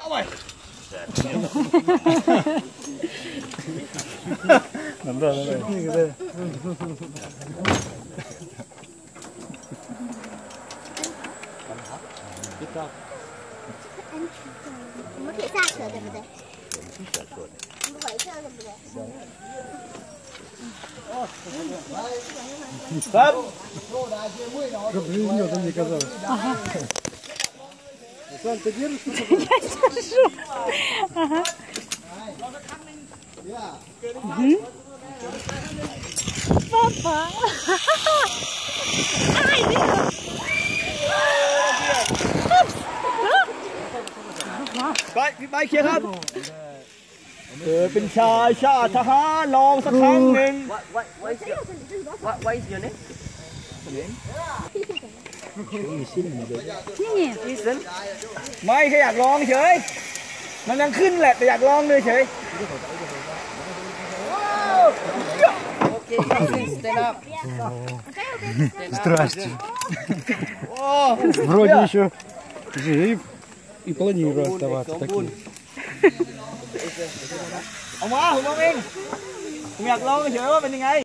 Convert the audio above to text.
rồi nắm rồi 我可以下车，对不对？不回车，对不对 ？Как же ее там не казалось. Сам ты держишь? Я держу. Ага. Папа. Ай, ไปเคลียร์ครับเกิดเป็นชายชาติทหารลองสักครั้งหนึ่งไม่แค่อยากลองเฉยมันยังขึ้นแหละแต่อยากลองเลยเฉย Здрасте. Вроде еще жив и планирую оставаться таким. เอามาผมเอาเองผมอยากลองเฉยว่าเป็นยังไง